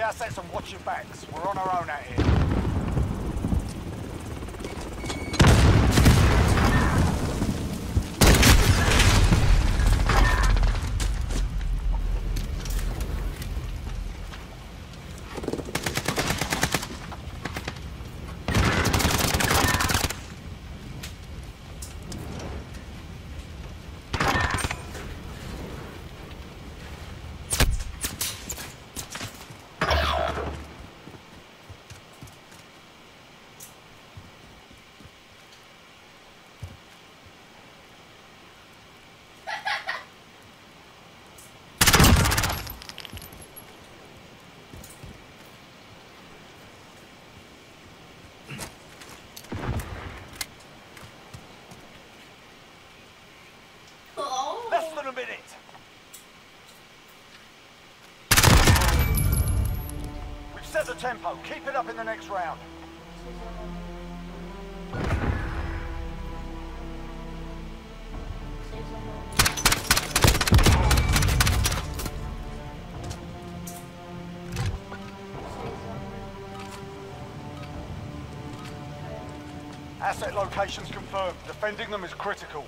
assets and watch your backs. We're on our own out here. Less than a minute. We've set the tempo. Keep it up in the next round. Asset locations confirmed. Defending them is critical.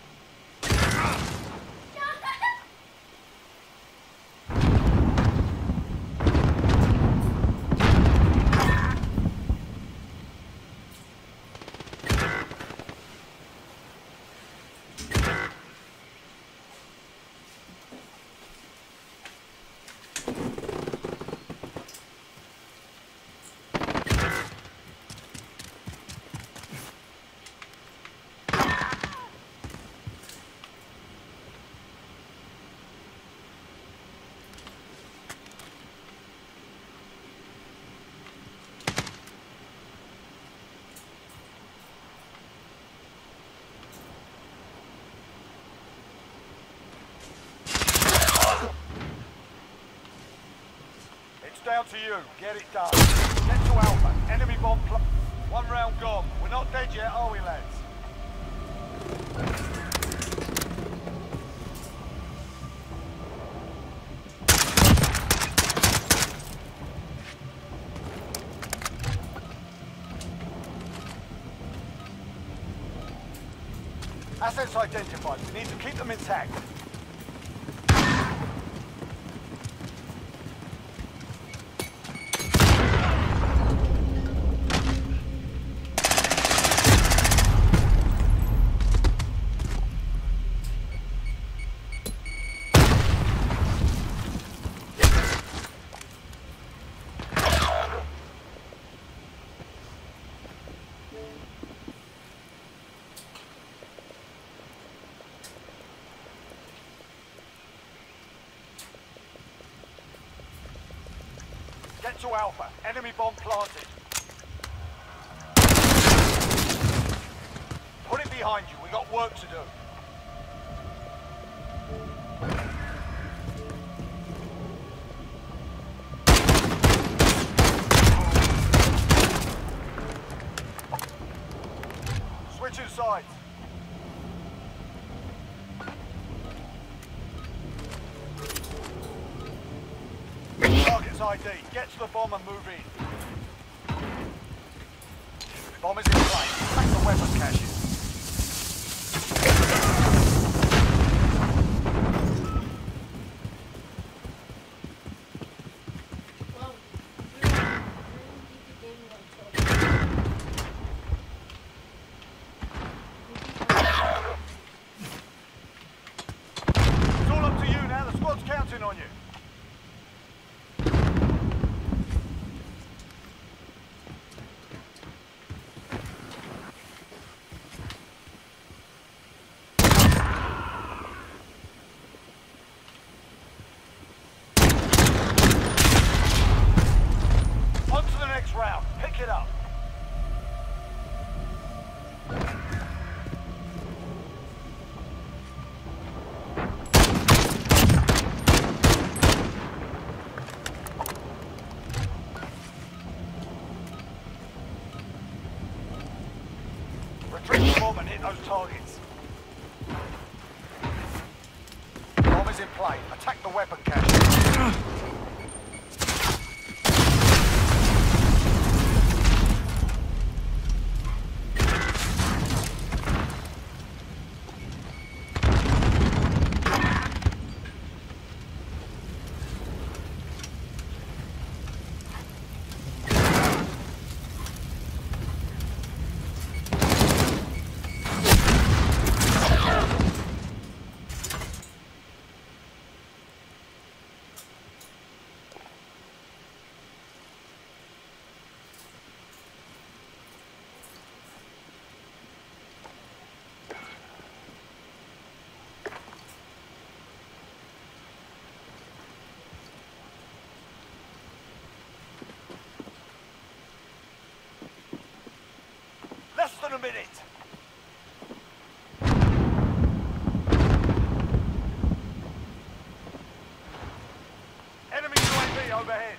Down to you. Get it done. Get to Alpha. Enemy bomb. One round gone. We're not dead yet, are we, lads? Assets identified. We need to keep them intact. Get to Alpha. Enemy bomb planted. Put it behind you. We got work to do. Switching sides. Target's ID. Get to the bomb and move in. Bomb is in place. Take the weapon caches. It's all up to you now. The squad's counting on you. Round. Pick it up. Retreat the bomb and hit those targets. Bomb is in play. Attack the weapon cache. than a minute. Enemy UAV overhead.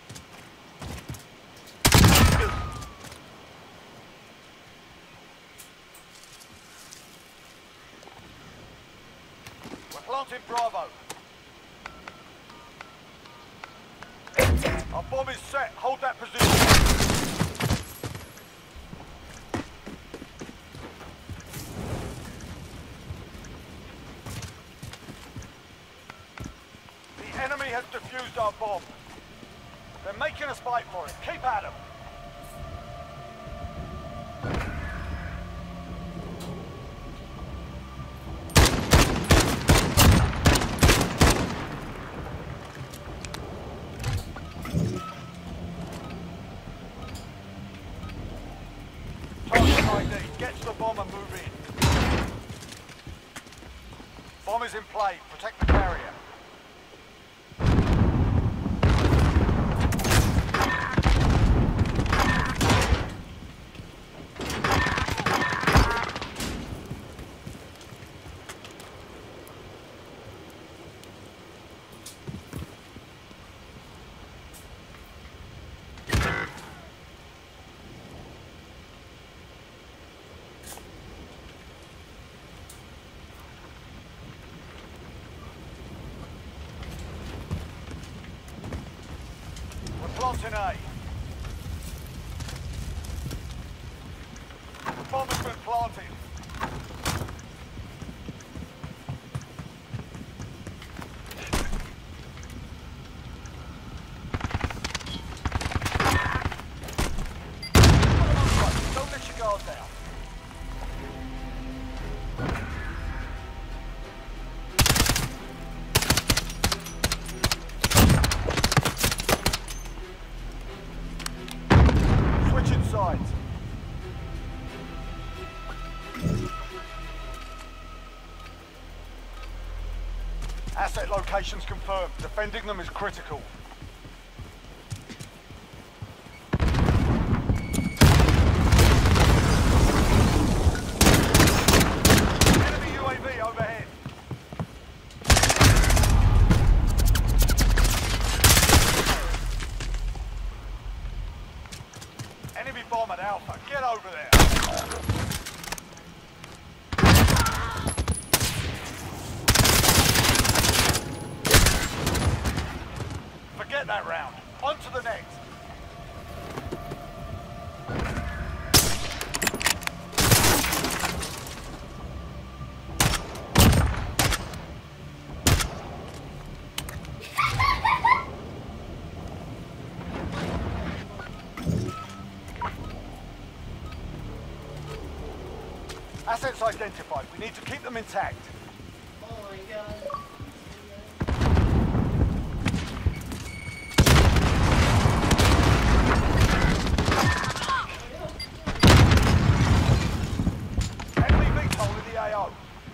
We're planting Bravo. Our bomb is set. Hold that position. The enemy has defused our bomb. They're making us fight for it. Keep at them. Target ID. Get to the bomb and move in. Bomb is in play. Protect the carrier. Planting A. The bomb has been planted. Don't let your guard down. Sides. Asset locations confirmed. Defending them is critical. Enemy UAV overhead. Enemy bomb at Alpha. Get over there. Forget that round. On to the next. Assets identified. We need to keep them intact. Oh my god. Enemy VTOL in the AO.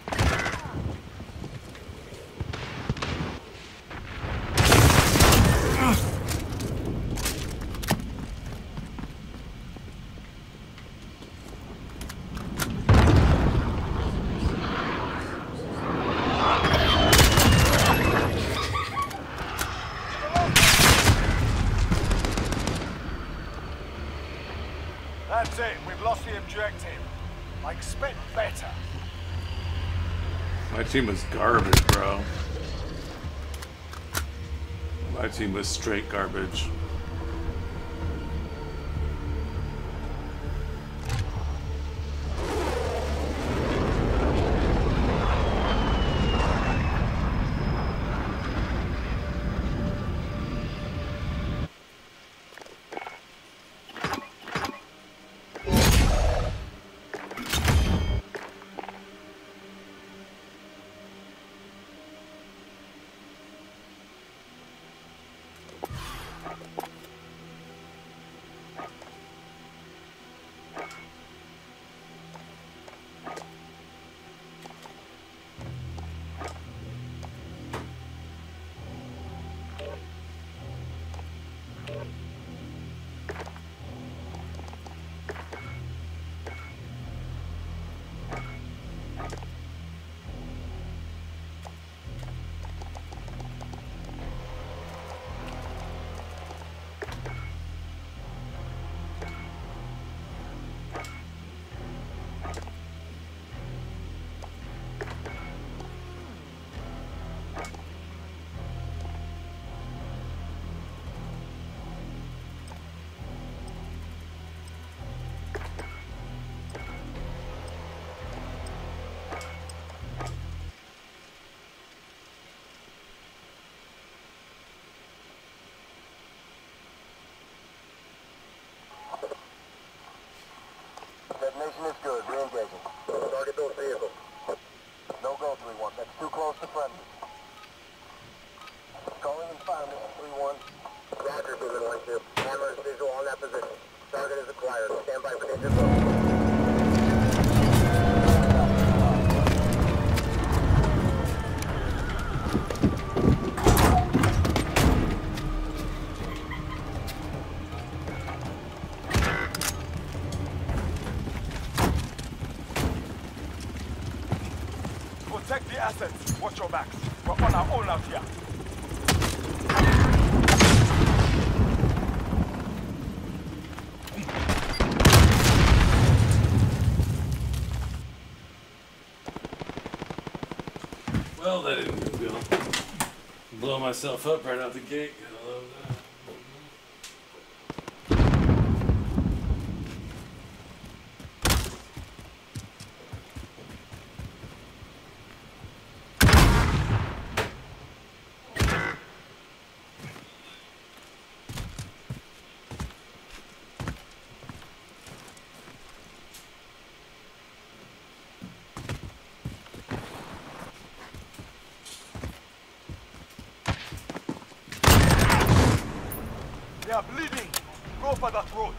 That's it. We've lost the objective. I expect better. My team was garbage, bro. My team was straight garbage. Coordination is good. Re-engaging. Target those vehicles. No go, 3-1. That's too close to friendly. Calling and found it, 3-1. Roger, Boomer 1-2. Hammer is visual on that position. Target is acquired. Stand by for danger zone. Protect the assets. Watch your backs. We're on our own out here. Well, that didn't go. Blow myself up right out the gate. I love that. They are bleeding. Go for that road.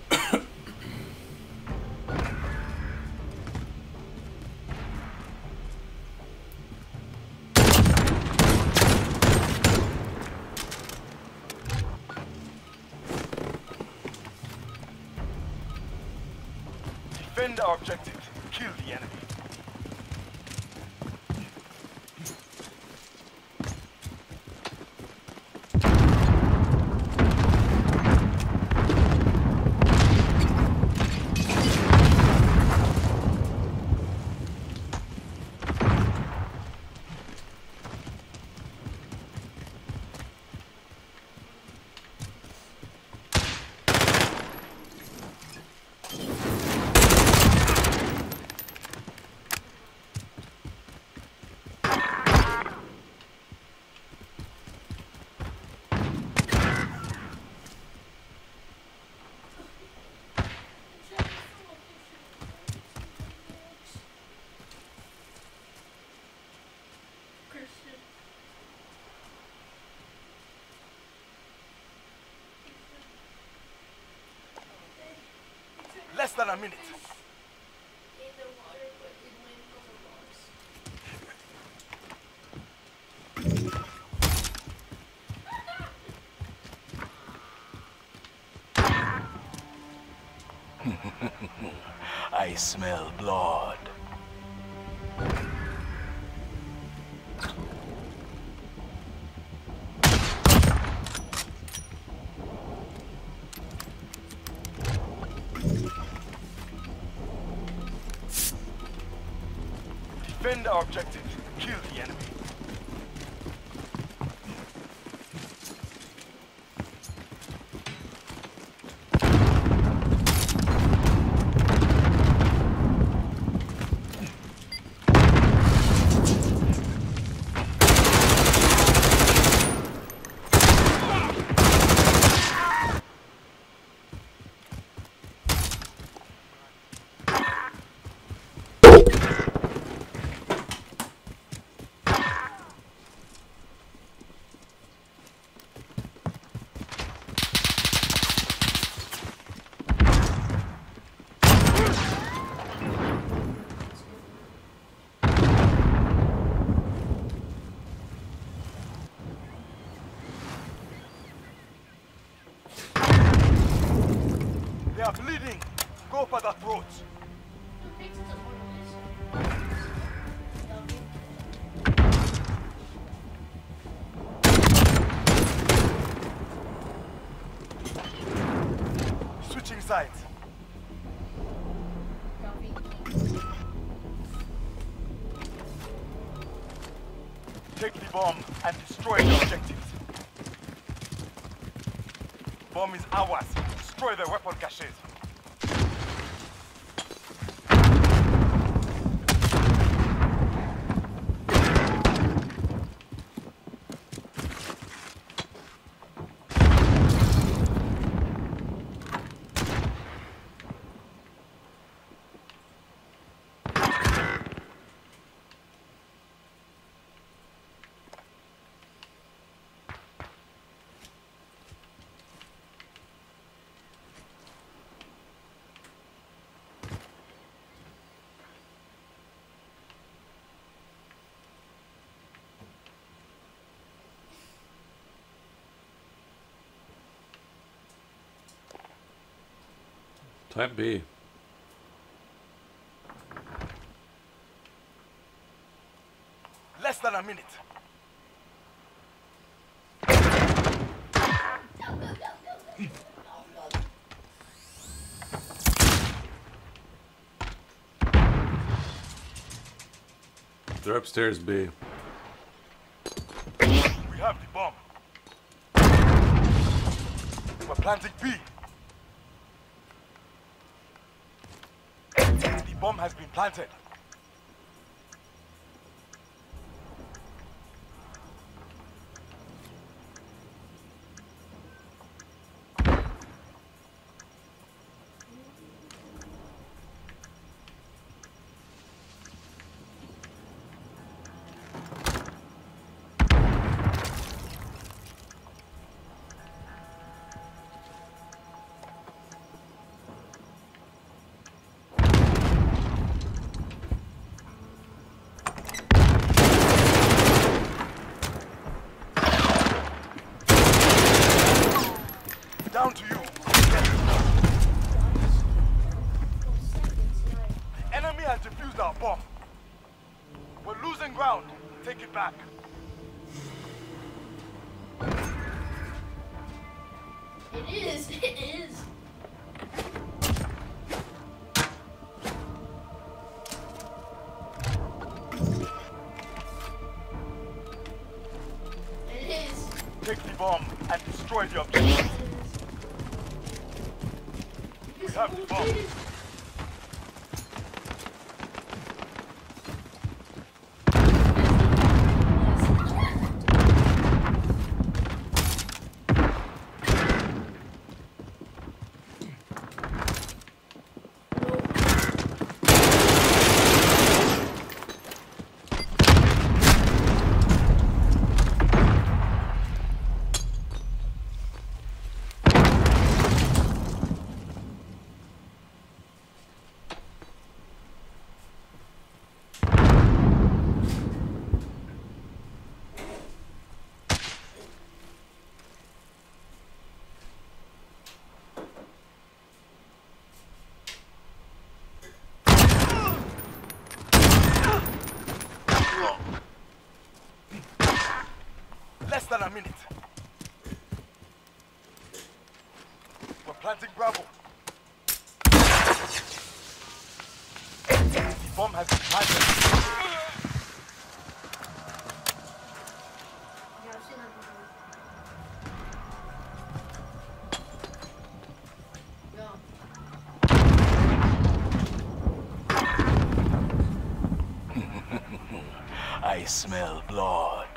Defend our objective. Kill the enemy. Less than a minute. In the water, but it went over rocks. I smell blood. Defend our objective. Kill the enemy. They are bleeding. Go for that road. Switching sides. Take the bomb and destroy the objectives. Bomb is ours. Destroy the weapon caches. Plant B. Less than a minute. They're upstairs B. We have the bomb. We're planting B. The bomb has been planted. Down to you. The enemy has defused our bomb. We're losing ground. Take it back. It is. It is. It is. Take the bomb and destroy the objective. We have the bomb. Less than a minute. We're planting Bravo. The bomb has been planted. Yeah, I've seen that before. Yeah. I smell blood.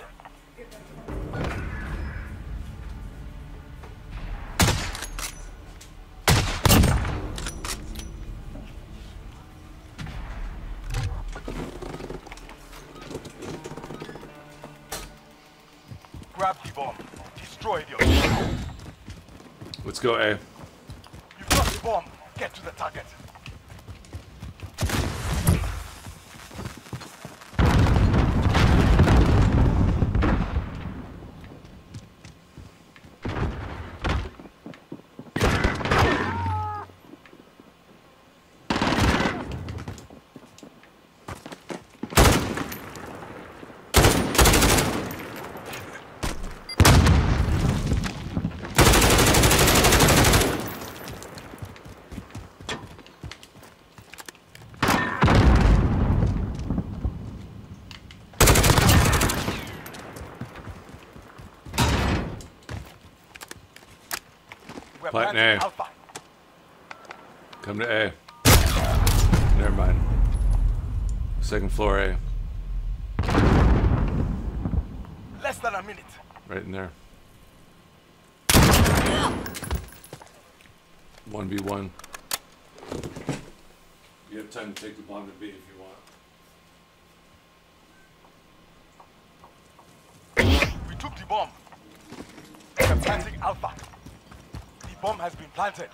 Grab the bomb. Destroy the objective. Let's go A. You've got the bomb. Get to the target. We're Plant planting A. Alpha. Come to A. Never mind. Second floor A. Less than a minute. Right in there. 1v1. You have time to take the bomb to B if you want. We took the bomb. We're planting Alpha. The bomb has been planted.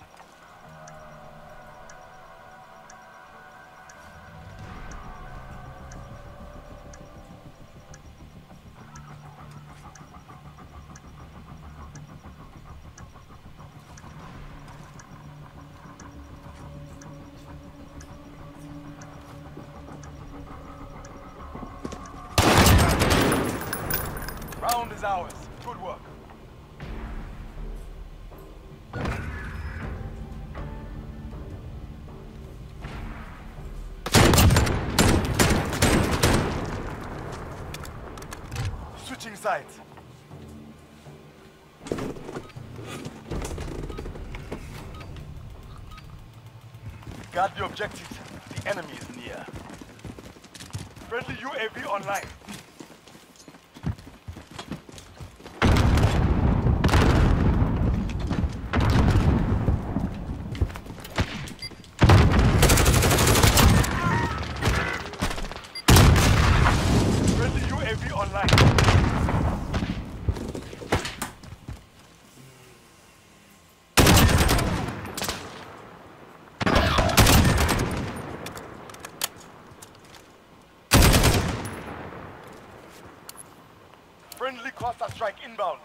round is ours. Good work. Switching sides. Guard the objectives. The enemy is near. Friendly UAV online. Friendly UAV online. Friendly cluster strike inbound.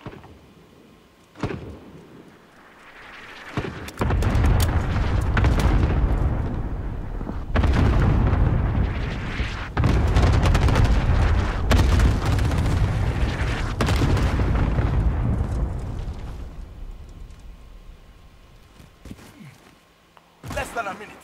Less than a minute.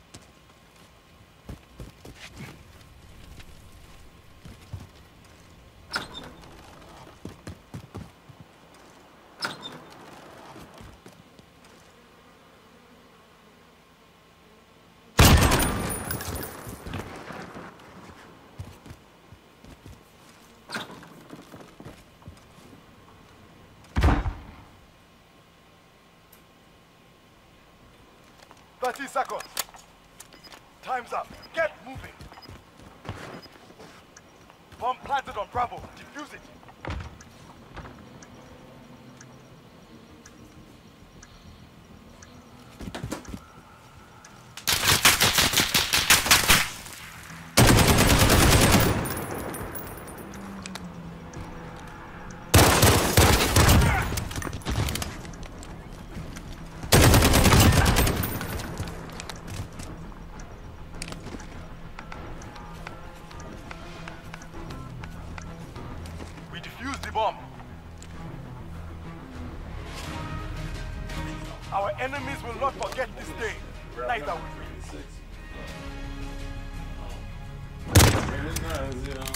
Thirty seconds. Time's up. Get moving. Bomb planted on Bravo. Defuse it. We defuse the bomb. Our enemies will not forget this day. Neither will we. Very nice, you know.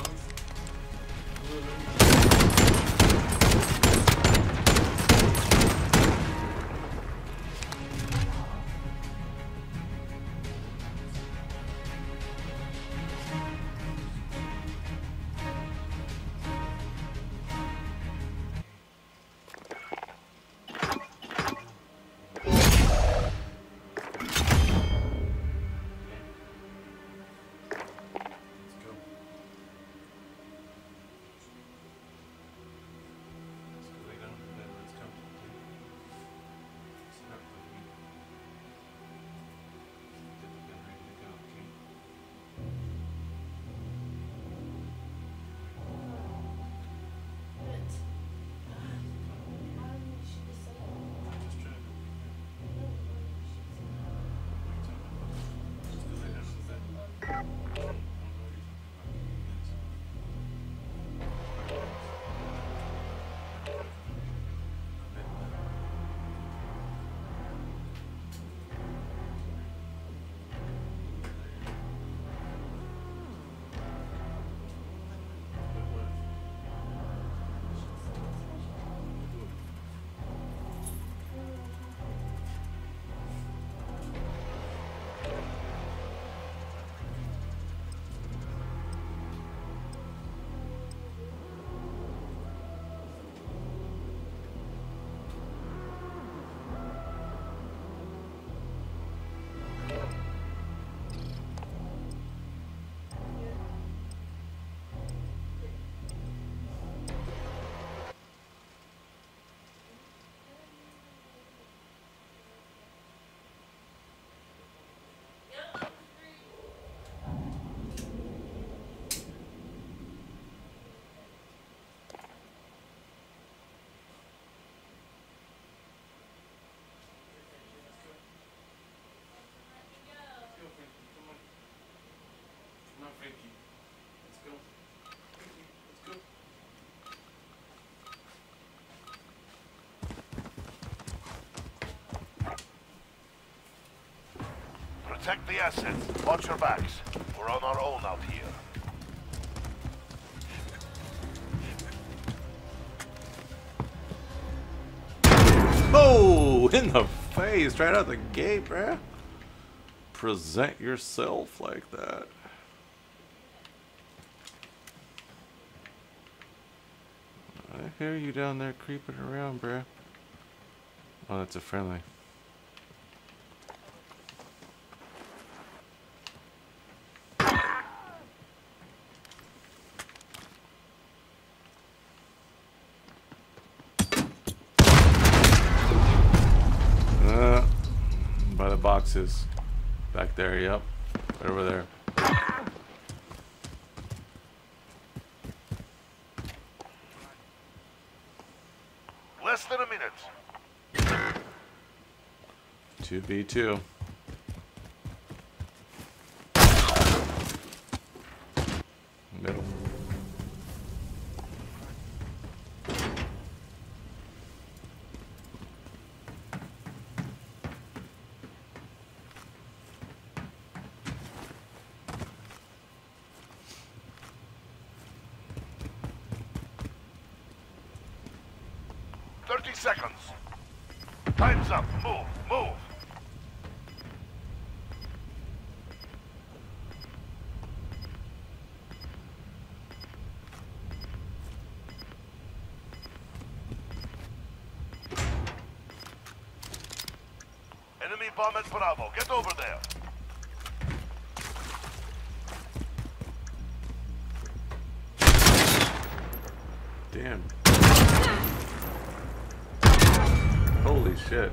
Protect the assets. Watch your backs. We're on our own out here. Oh, in the face, right out the gate, bruh. Present yourself like that. I hear you down there creeping around, bruh. Oh, that's a friendly. By the boxes. Back there, yep. Right over there. Less than a minute. 2v2. Middle. Seconds. Time's up. Move, move. Enemy bomb at Bravo. Get over there. Damn. Holy shit.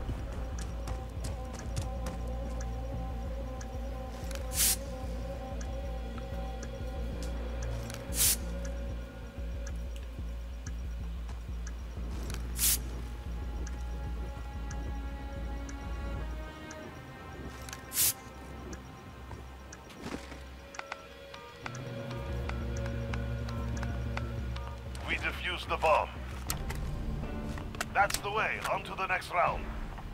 We defused the bomb. That's the way. On to the next round.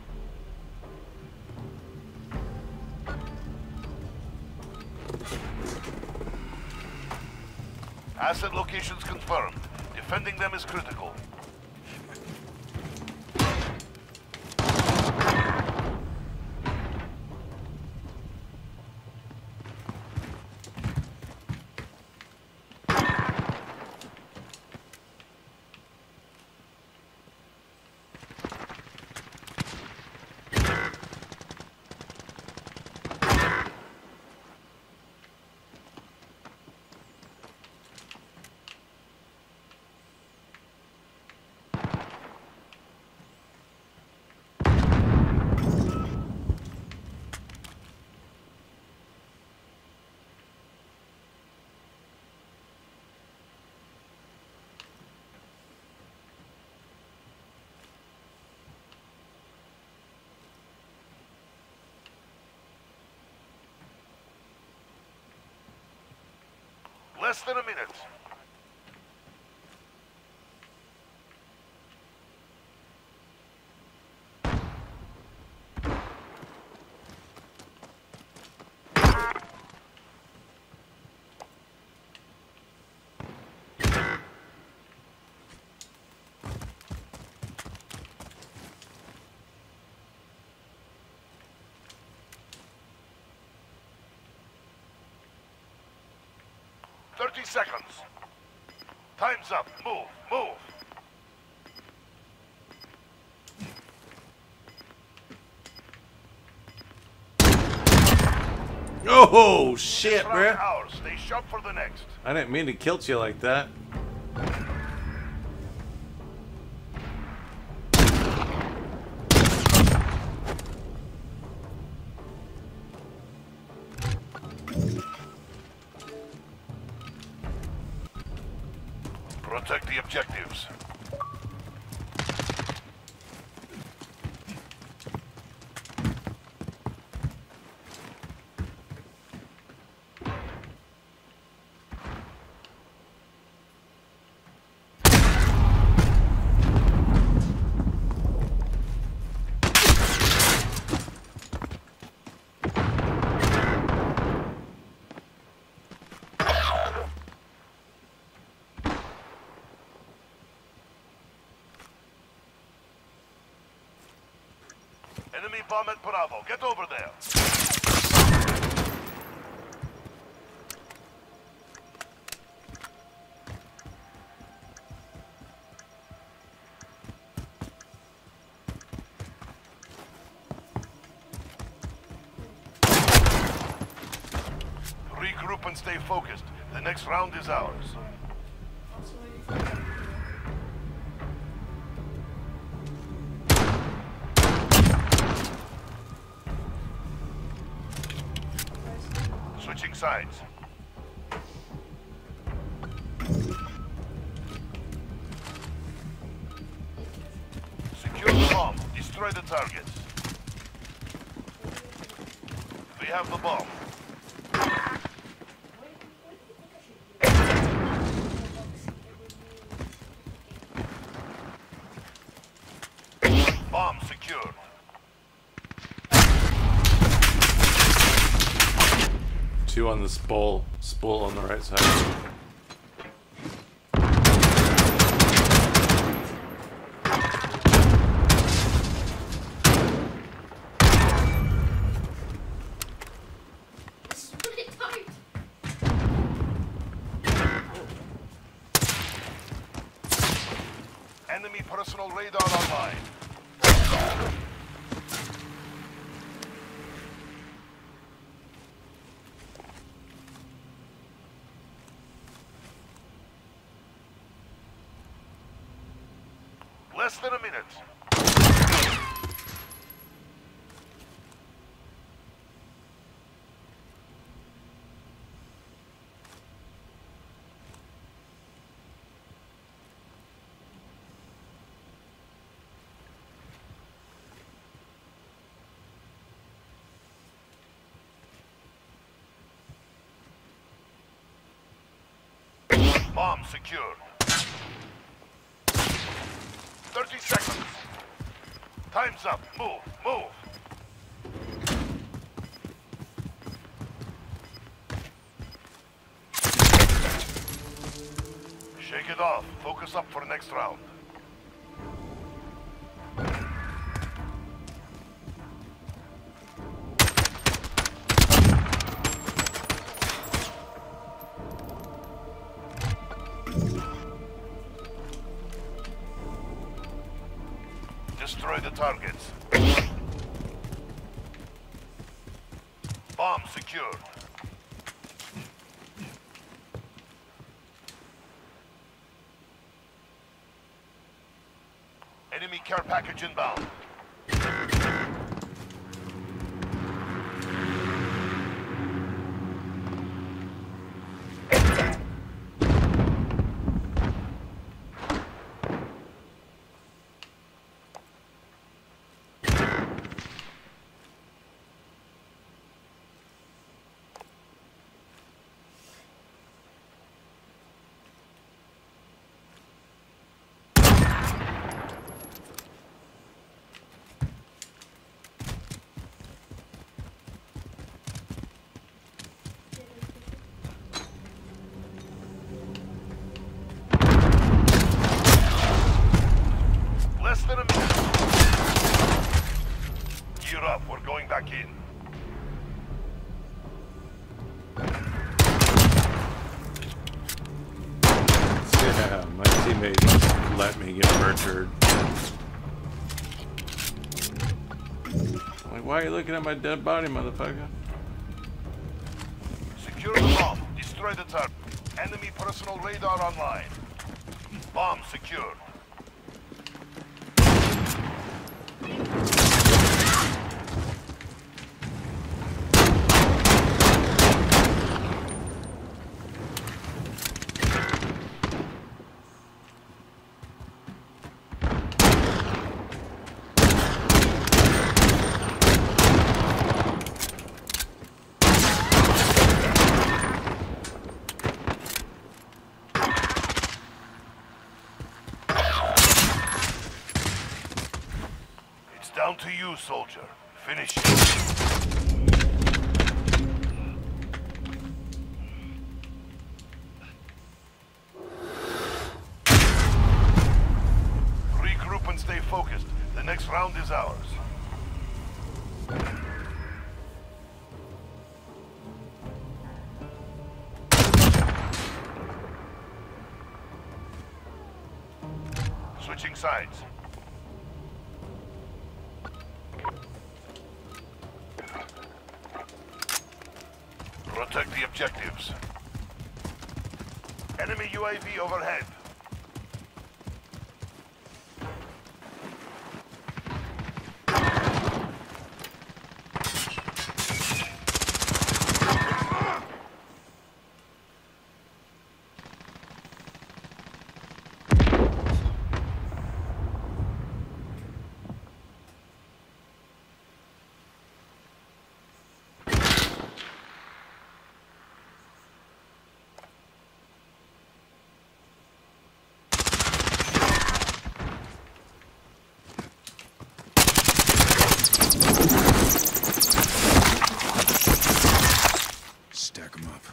Asset locations confirmed. Defending them is critical. Less than a minute. Seconds. Time's up. Move, move. Oh shit, bruh. Ours. Stay sharp for the next. I didn't mean to kill you like that. Protect the objectives. Enemy bomb at Bravo. Get over there. Regroup and stay focused. The next round is ours. Also, if you Switching sides. Secure the bomb. Destroy the targets. We have the bomb. Bomb secured. Two on the spool on the right side. This is really tight. Enemy personal radar online. Less than a minute. Bomb secured. 30 seconds. Time's up. Move. Move. Shake it off. Focus up for next round. Destroy the targets. Bomb secured. Enemy care package inbound. Less than a minute. Gear up, we're going back in. Yeah, my teammates let me get murdered. Like, why are you looking at my dead body, motherfucker? Secure the bomb. Destroy the target. Enemy personal radar online. Bomb secured. Down to you, soldier. Finish it. Regroup and stay focused. The next round is ours. Switching sides. Protect the objectives. Enemy UAV overhead. Stack 'em up.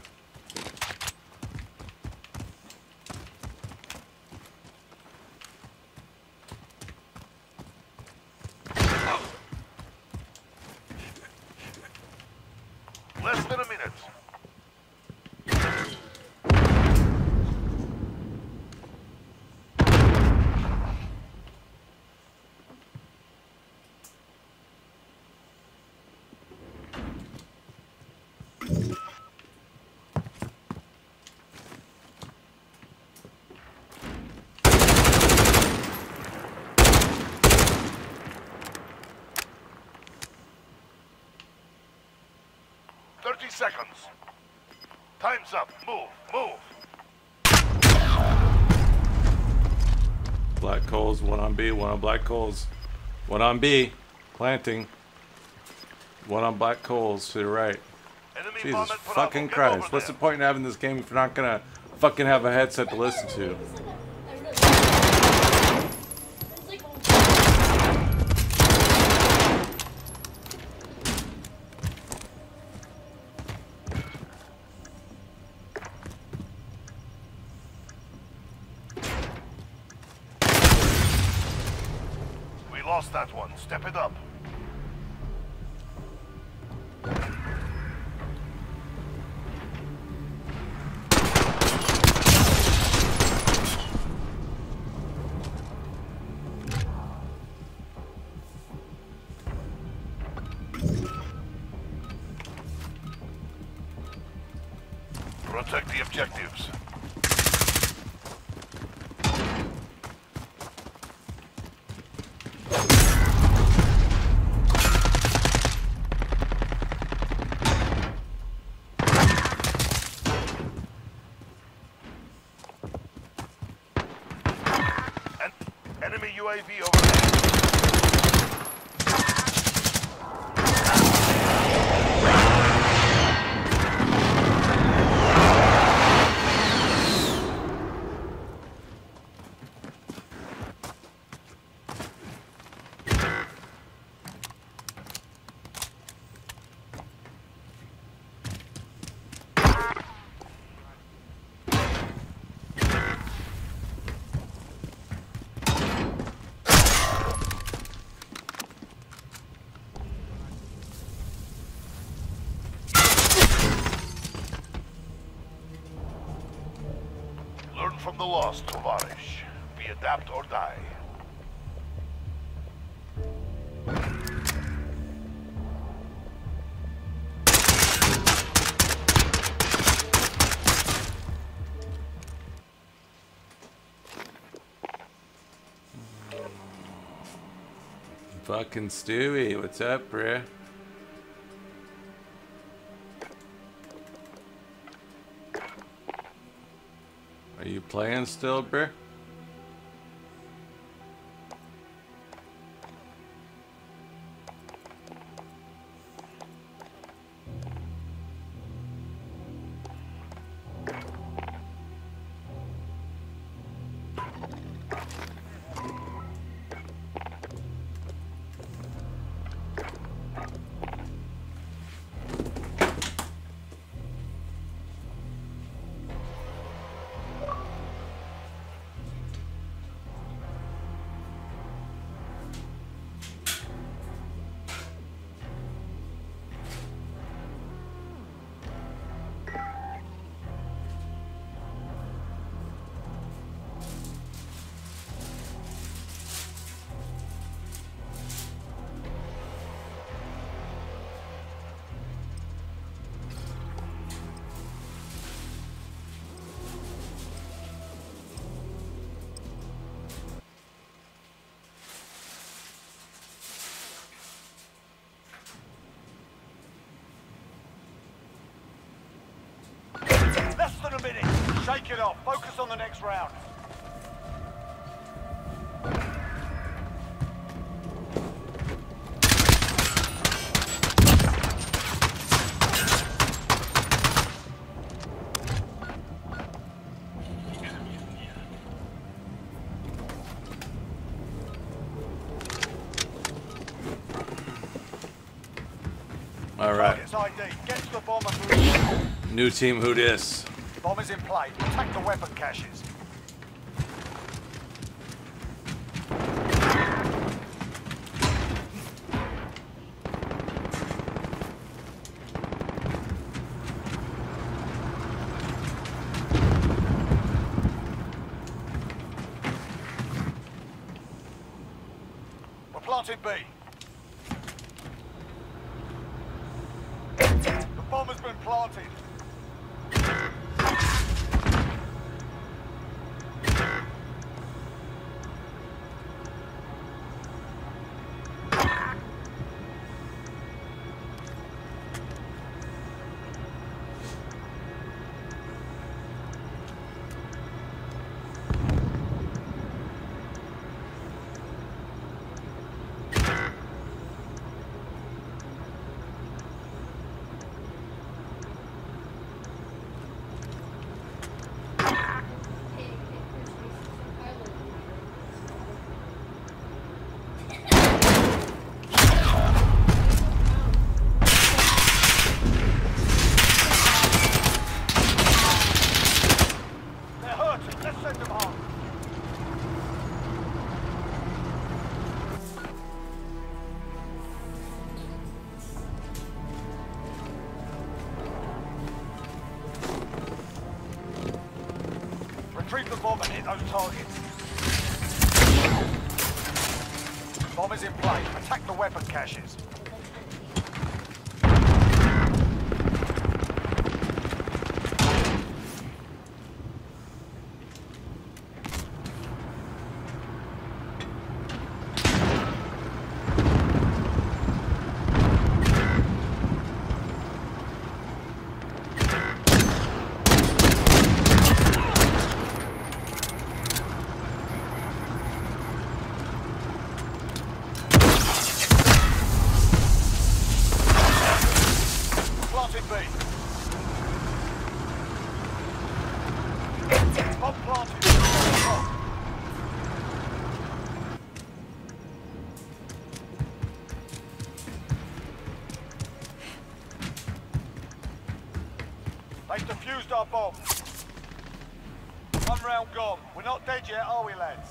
Less than a minute. Seconds. Time's up. Move. Move. Black coals, one on B, one on black coals. One on B, planting. One on black coals to the right. Enemy Jesus bomb at Bravo. fucking Get over Christ. What's the there. point in having this game if you're not gonna fucking have a headset to listen to? We lost that one. Step it up. Protect the objectives. Enemy UAV overhead. Learn from the loss, Tovarish. We adapt or die. Fucking Stewie, what's up, bruh? Are you playing still, bruh? Shake it off. Focus on the next round. All right. Target's ID. Get to the bomb and move. New team, who dis? Bomb is in play. Attack the weapon caches. We're planting B. The bomb has been planted. They're hurting. Let's send them home. Retrieve the bomb and hit those targets. Bomb is in play. Attack the weapon caches. Planting B. Bomb planted. Bomb. They've defused our bomb. One round gone. We're not dead yet, are we, lads?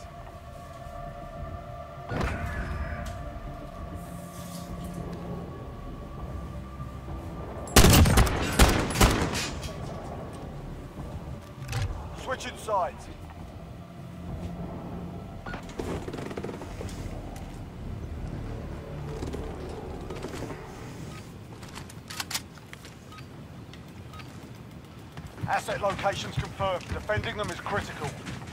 Switching sides. Asset locations confirmed. Defending them is critical.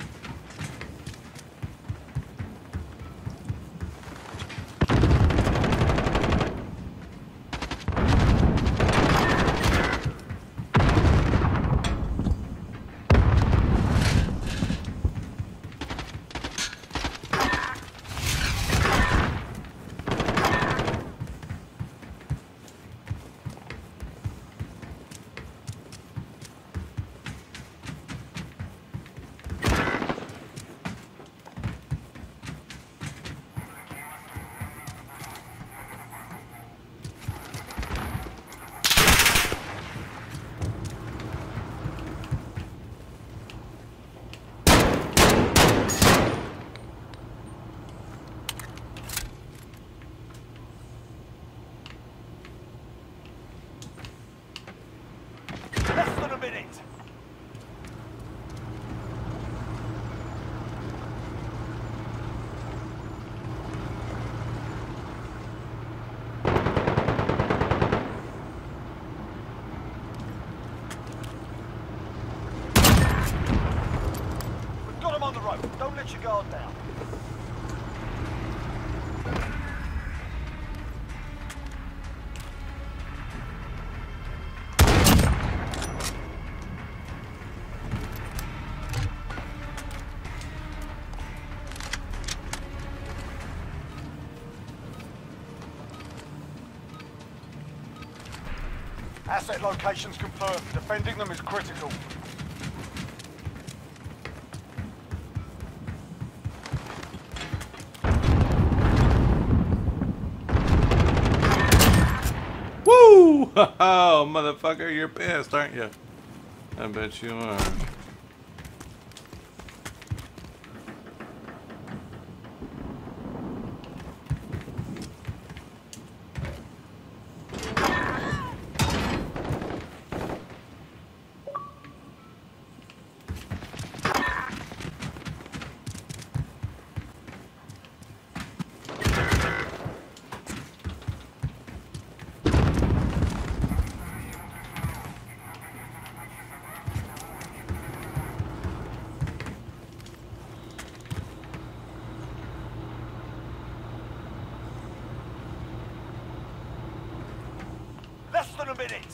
Less than a minute. We've got them on the rope. Don't let your guard down. Asset locations confirmed. Defending them is critical. Woo! Oh, motherfucker, you're pissed, aren't you? I bet you are. Less than a minute.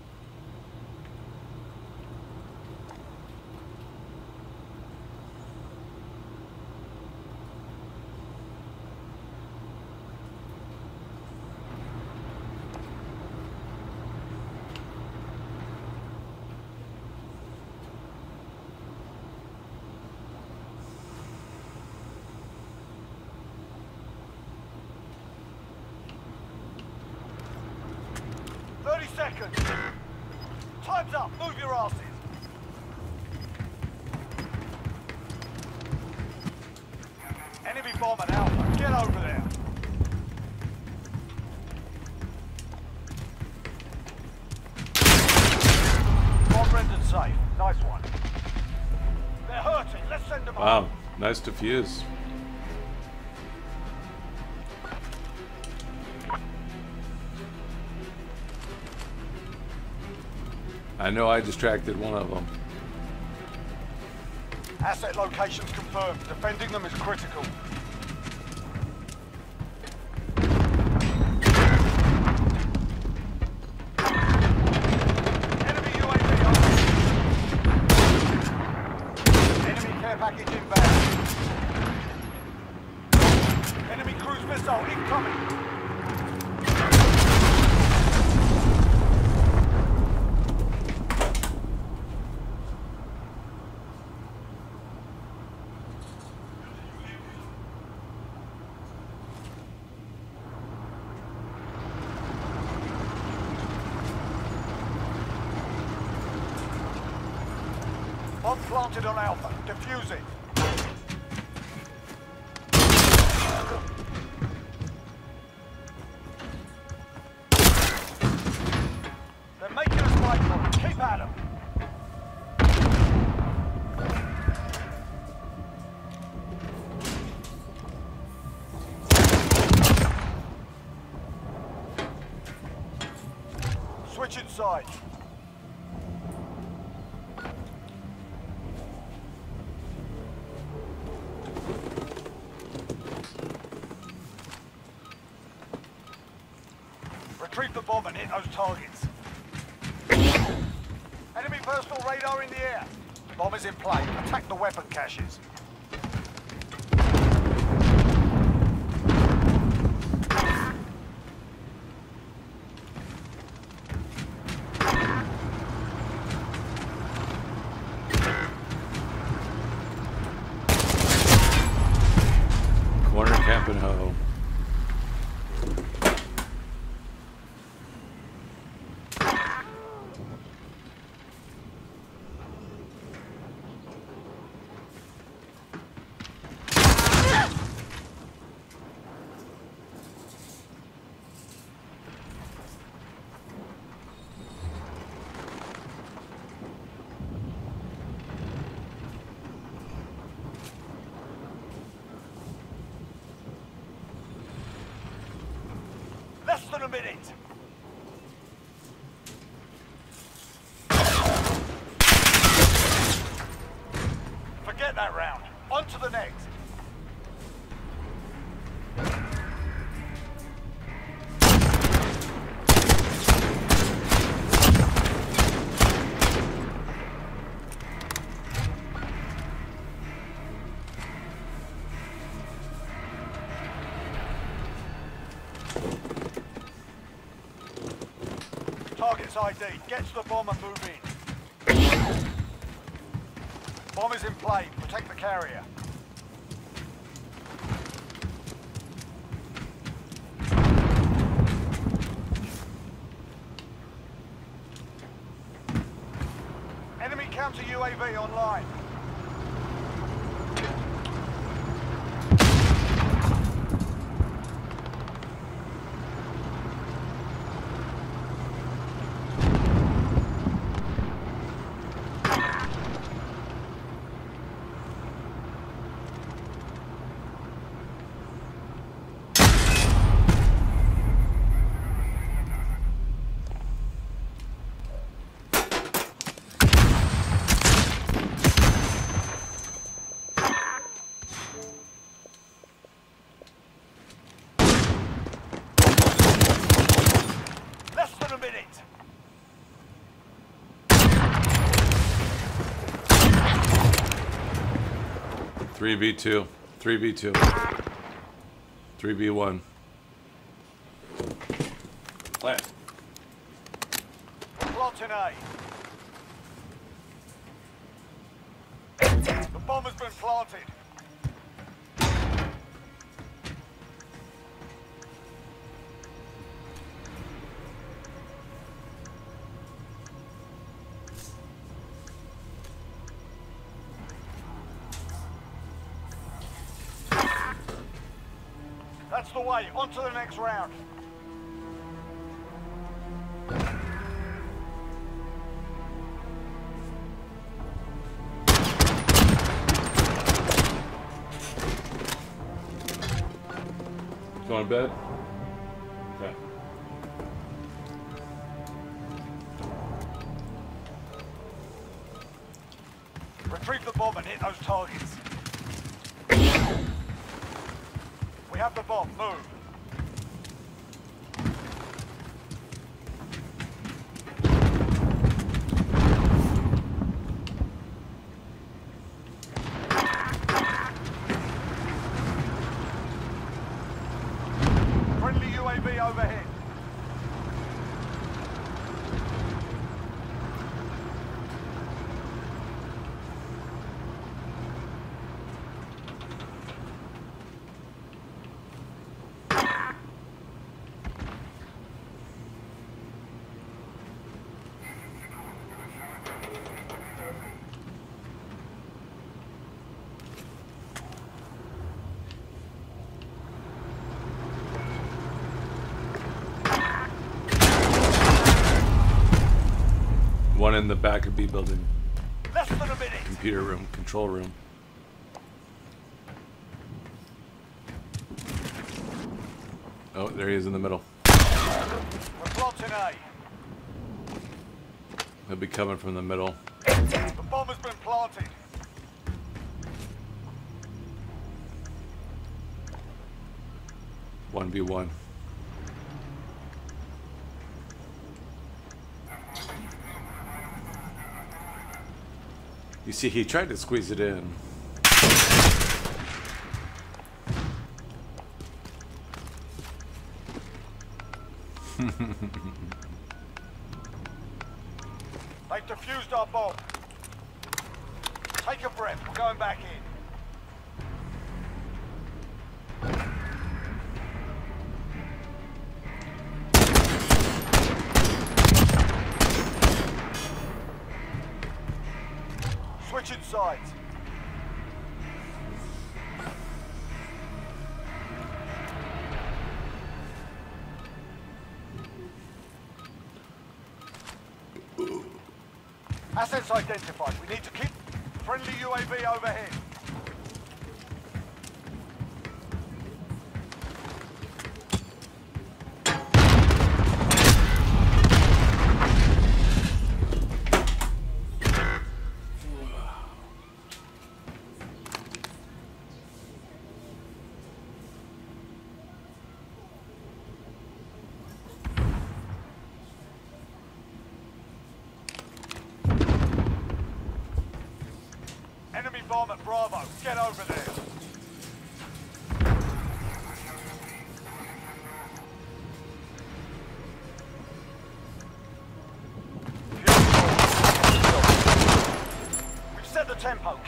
Seconds. Time's up. Move your asses. Enemy bomb at Alpha. Get over there. Bomb rendered safe. Nice one. They're hurting. Let's send them Wow, home. nice defuse. I know I distracted one of them. Asset locations confirmed. Defending them is critical. Enemy UAV on. Enemy care package inbound. Enemy cruise missile incoming. Bomb planted on Alpha. Defuse it. They're making us fight for it. Keep at them. Switching sides. Retrieve the bomb and hit those targets. Enemy personal radar in the air. Bomb is in play. Attack the weapon caches. Corner camping hoe. Less than a minute. Forget that round. On to the next. Target Assets ID. Get to the bomb and move in. Bomb is in play. Protect the carrier. Enemy counter UAV online. Less than a minute. Three v two. 3v2. 3v1. Plant. Plotting A. The bomb has been planted. That's the way. On to the next round. Going to bed? Okay. Retrieve the bomb and hit those targets. We have the bomb. Move. Friendly UAV overhead. One in the back of B building. Less than a minute. Computer room, control room. Oh, there he is in the middle. We're plotting A. He'll be coming from the middle. The bomb has been planted. One v one. You see, he tried to squeeze it in. They defused our bomb. Take a breath. We're going back in. Switching sides. Assets identified. We need to keep friendly UAV overhead. Enemy bomb at Bravo. Get over there.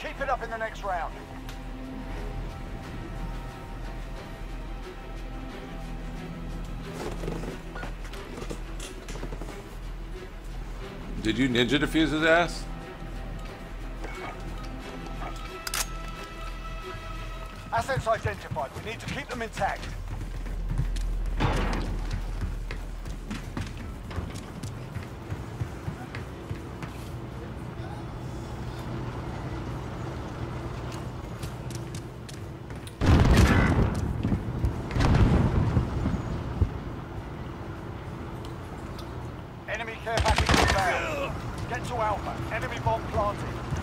Keep it up in the next round. Did you ninja defuse his ass? Assets identified. We need to keep them intact. Enemy care package inbound. Get to Alpha. Enemy bomb planted.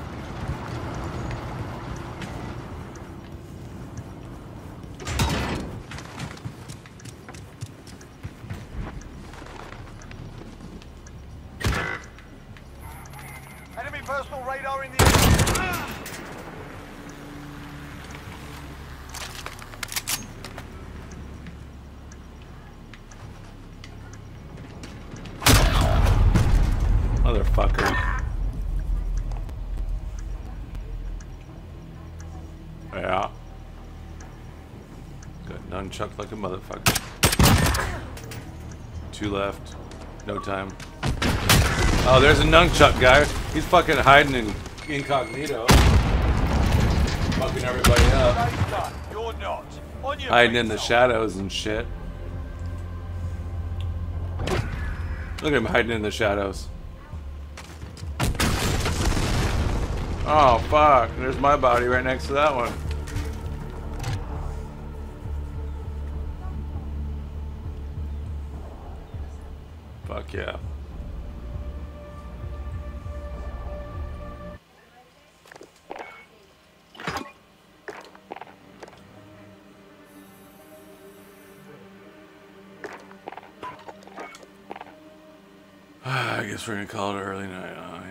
Enemy personal radar in the area. Motherfucker. Yeah. Got nunchuck like a motherfucker. 2 left. No time. Oh, there's a nunchuck guy. He's fucking hiding in incognito. Fucking everybody up. Today's done. You're not. On your Hiding feet, in the Tom. shadows and shit. Look at him hiding in the shadows. Oh, fuck. There's my body right next to that one. Fuck yeah. I guess we're gonna call it an early night, huh?